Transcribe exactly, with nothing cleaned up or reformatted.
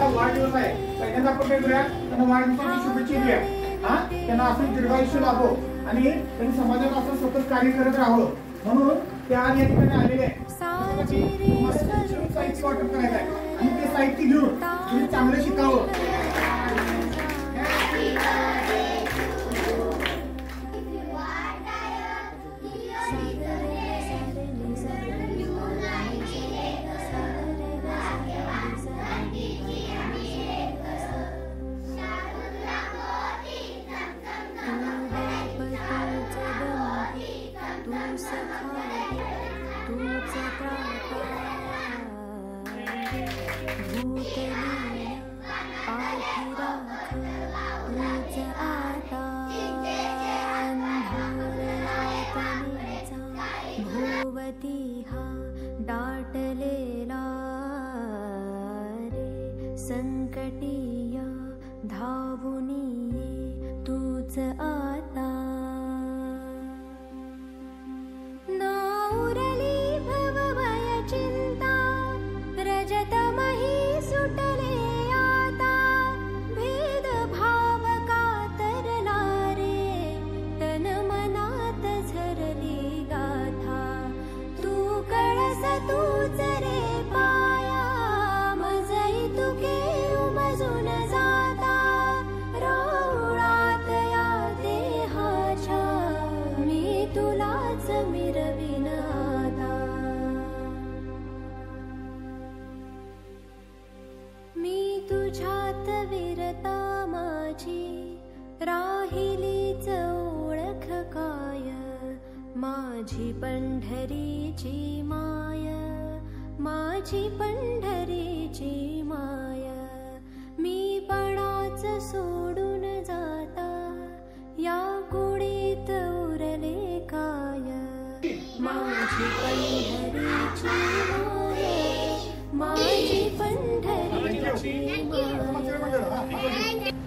वाढदिवस आहे, पहिल्यांदा आपण काय करूया, त्यांना वाढदिवसाची शुभेच्छा देऊया. हा, त्यांना असं दीर्घायुष्य लाभो आणि त्यांनी समाजात असं सतत कार्य करत राहावं म्हणून त्या या ठिकाणी आलेले आहे. साहित्य वाटप करायचं आहे आणि ते साहित्य घेऊन तुम्ही चांगलं शिकावं. दाटलेला रे संकटिया धावुनी तूच आता. नाउरली भवभय चिंता रजतमही सुटले आता. भेदभाव कातरला रे तन मनात झरली गाथा. तू कळस तूच रे पाया मजई तुके उमजून जाता. राऊळात या देहाच्या मी तुलाच मिरविन आता. मी तुझ्यात विरता माझी राहिलीच ओळख काय. माझी पंढरीची माय माझी पंढरीची माय. मी पणाच सोडून जाता या कुडीत उरले काय. माझी पंढरीची माय माझी पंढरीची माय.